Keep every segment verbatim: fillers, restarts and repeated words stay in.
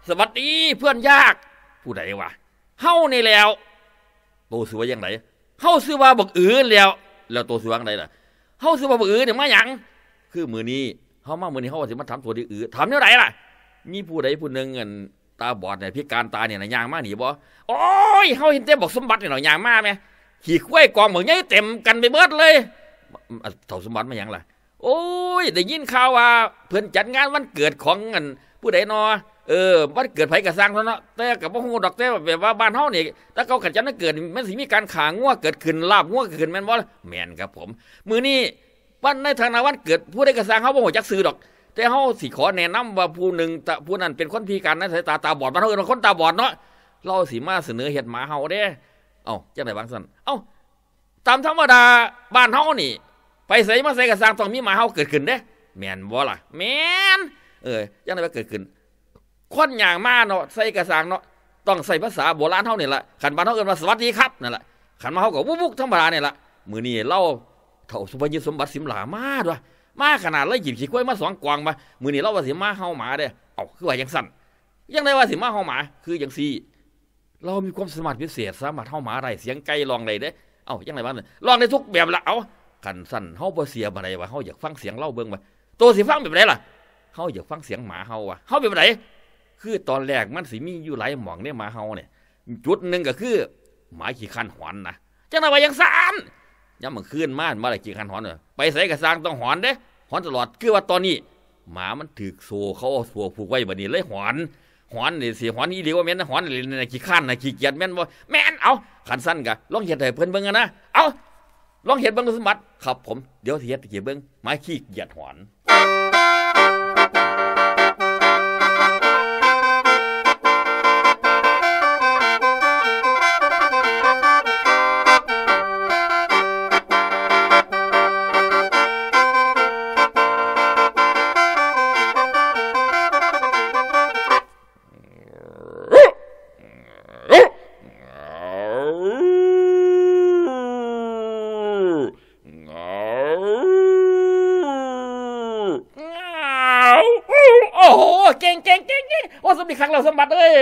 สวัสดีเพื่อนยากผู้ใดวะเฮานี่แล้วโตซื้อว่าอย่างไรเฮาซื้อว่าบักอือแล้วแล้วโตซื้อว่าอย่างไรล่ะเฮาซื้อว่าบักอือเนี่ยมาหยังคือมื้อนี้เฮามามื้อนี้เฮาสิมาถามตัวที่อือถามแนวใดล่ะมีผู้ใดผู้หนึงเงินตาบอดเนี่ยพิการตาเนี่ยย่างมาหนีบ่โอ้ยเฮาเห็นแต่บอกสมบัติเนี่ยย่างมาแม่ขี่ควายกองบักใหญ่เต็มกันไปเบิดเลยเฒ่าสมบัติมาหยังล่ะโอ้ยได้ยินข่าวว่าเพิ่นจัดงานวันเกิดของเงินผู้ใดนอเออวันเกิดไผก็สร้างเนาะแต่ก็บ่ฮู้ดอกแต่แบบว่าบ้านเฮานี่ถ้าเขาขันจัดวันเกิดมันสิมีการขางัวเกิดขึ้นลาบงัวเกิดขึ้นแม่นบ่แม่นครับผมมื้อนี้วันในทางวันเกิดผู้ใดก็สร้างเฮาบ่ฮู้จักชื่อดอกแต่เฮาสิขอแนะนำว่าผู้หนึ่งผู้นั้นเป็นคนพิการในสายตาตาบอดบ้านเฮาเป็นคนตาบอดเนาะเราสิมาเสนอเฮ็ดหมาเฮาเด้เอ้าจังได๋บางซั่นเอ้าตามธรรมดาบ้านเฮานี่ไปไสมาไสก็สร้างต้องมีหมาเฮาเกิดขึ้นเด้แม่นบ่ล่ะแม่นเออจังได๋ว่าเกิดขึ้นคนอย่างมาเนาะใส่กระสังเนาะต้องใส่ภาษาโบราณเฮานี่แหละขันบ้านเฮาเอิ้นว่าสวัสดีครับนั่นแหละขันมาเฮาก็วุบๆธรรมดานี่แหละมื้อนี้เราเฒ่าสุภยิสมบัติสิมหลามาด้วยมาขนาดเลยหยิบขี้ควายมาสองกวางมามื้อนี้เราว่าสิมาเฮาหมาเด้เอ้าคือว่าจังซั่นยังได้ว่าสิมาเฮาหมาคือจังซี่เรามีความสามารถพิเศษสามารถเฮาหมาได้เสียงไก่ร้องได้เด้เอ้ายังไงบ้างร้องได้ทุกแบบละเอ้าคันซั่นเฮาบ่เสียบ่ได้ว่าเฮาอยากฟังเสียงเราเบิ่งว่าโตสิฟังแบบใดล่ะเฮาอยากฟังเสียงหมาเฮาว่ะเฮาแบบใดคือตอนแรกมันสิมีอยู่หลายหม่องในหมาเฮาเนี่ยจุดนึงก็คือหมาขี้คันหอนนะจังได๋ว่าจังซั่นยามมื้อคืนมามาได้ขี้คันหอนเด้อไปไสก็สร้างต้องหอนเด้หอนตลอดคือว่าตอนนี้หมามันถูกโซ่เขาเอาโซ่ผูกไว้บัดนี้เลยหอนหอนนี่สิหอนอีหลีว่าแม่นหอนนี่ขี้คันน่ะขี้เกียจแม่นบ่แม่นเอาคันซั่นก็ลองเฮ็ดให้เพิ่นเบิ่งกันนะเอาลองเฮ็ดเบิ่งสมบัติครับผมเดี๋ยวสิเฮ็ดให้เบิ่งหมาขี้เกียจหอนเก่งเก่งเก่งเก่งโอ้สมบัติครั้งเราสมบัติเลย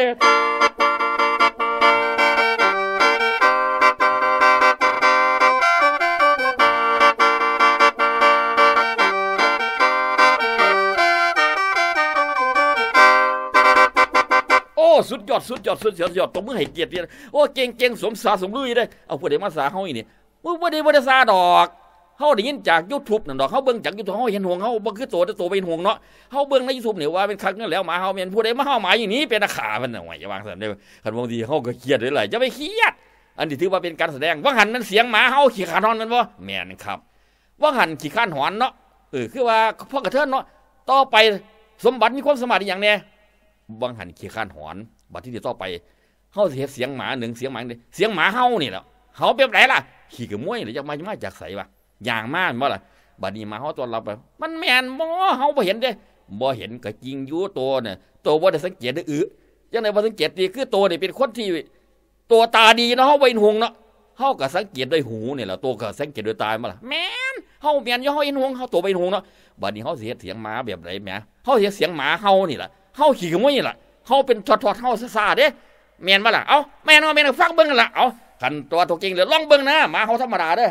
โอ้สุดยอดสุดยอดสุดยอดยอดตบมือให้เกียรติโอ้เก่งเก่งสมสาสมลุยได้เอาผู้ใดมาสาเฮาอีนี่บ่ได้บ่ได้สาดอกเฮาได้ยินจาก YouTube นั่นดอกเฮาเบิ่งจาก YouTube เฮาเห็นห่วงเฮาบ่คือโตแต่โตเป็นห่วงเนาะเฮาเบิ่งใน YouTube นี่ว่าเป็นคักนั่นแล้วหมาเฮาแม่นผู้ใดมาเฮาหมาอย่างนี้เป็นอาขามันน่ะว่าอย่าวางซั่นเด้อคันบางทีเฮาก็เครียดเลยล่ะอย่าไปเครียดอันนี้ถือว่าเป็นการแสดงว่าหันมันเสียงหมาเฮาขี้คานหอนแม่นบ่แม่นครับว่าหันขี้คานหอนเนาะเออคือว่าพ่อกระเทินเนาะต่อไปสมบัติมีความสามารถอีหยังแน่บ่หันขี้คานหอนบัดทีนี้ต่อไปเฮาสิเฮ็ดเสียงหมาหนึ่งเสียงหมานึงเสียงหมาเฮานี่แหละเฮาเป็นไดล่ะขี้กระมวยหรือจะมามาจากไสวะอย่างมากบ่ล่ะบัดนี้มาเฮาตอนรับไปมันแม่นบ่เฮาบ่เห็นเด้บ่เห็นก็จริงอยู่ตัวเนี่ยตัวบ่ได้สังเกตได้อึจังได๋บ่สังเกตดีคือตัวนี่เป็นคนที่ตัวตาดีเนาะเฮาบ่เห็นหงเนาะเฮาก็สังเกตด้วยหูนี่แหละตัวก็สังเกตด้วยตาบ่ล่ะแม่นเฮาแม่นอยู่เฮาเห็นหงเฮาตัวบ่เห็นหงเนาะบัดนี้เฮาสิเฮ็ดเสียงหมาแบบใดแหมเฮาสิเฮ็ดเสียงหมาเฮานี่ล่ะเฮาขี้ขโมยนี่ล่ะเฮาเป็นทอดๆเฮาซ่าๆเด้แม่นบ่ล่ะเอ้าแม่นว่าแม่นฟังเบิ่งกันล่ะเอ้าคันตัวตัวจริงเด้อลองเบิ่งนะหมาเฮาธรรมดาเด้อ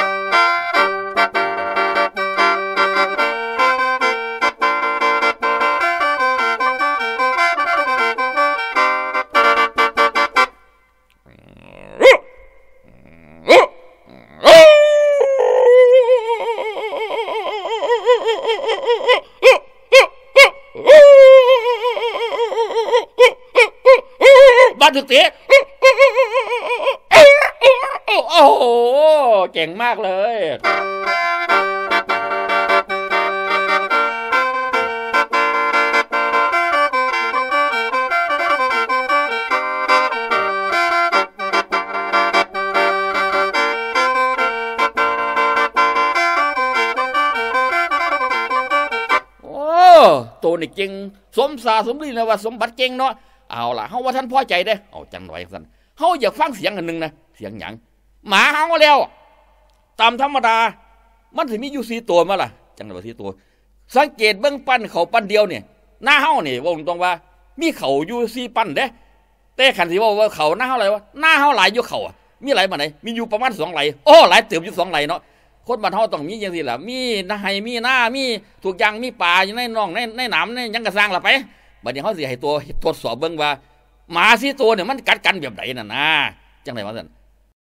บ้านถึกเตะโอ้โหเก่งมากเลยตัวนี่เก่งสมสาสมลีนะว่าสมบัติเก่งเนาะเอาล่ะเฮาว่าท่านพอใจเด้เอาจังหน่อยซั่นเฮาอยากฟังเสียงอันนึงนะเสียงหยังหมาเฮาแล้วตามธรรมดามันสิมีอยู่สี่ตัวมาล่ะจังได๋ว่าสี่ตัวสังเกตเบิ่งปั้นเขาปั้นเดียวเนี่ยหน้าเฮานี่ว่าตรงว่ามีเขาอยู่สี่ปั้นเด้แต่ขันสิว่าว่าเขาหน้าเท่าไหร่วะหน้าเท่าไหร่อยู่เขาอ่ะมีไหลมาไหนมีอยู่ประมาณสองไหลโอ้หลายเติมอยู่สองไหลเนาะคนบ้านเฮาต้องมีอย่างสิล่ะมีนาไฮมีหน้ามีถูกอย่างมีป่าอยู่ในน่องในในหนามในยังกระซังล่ะไปบัดนี้เฮาสิให้ตัวทดสอบเบิ่งว่าหมาสี่ตัวเนี่ยมันกัดกันแบบไหนน่ะนะจังได๋ว่าซั่น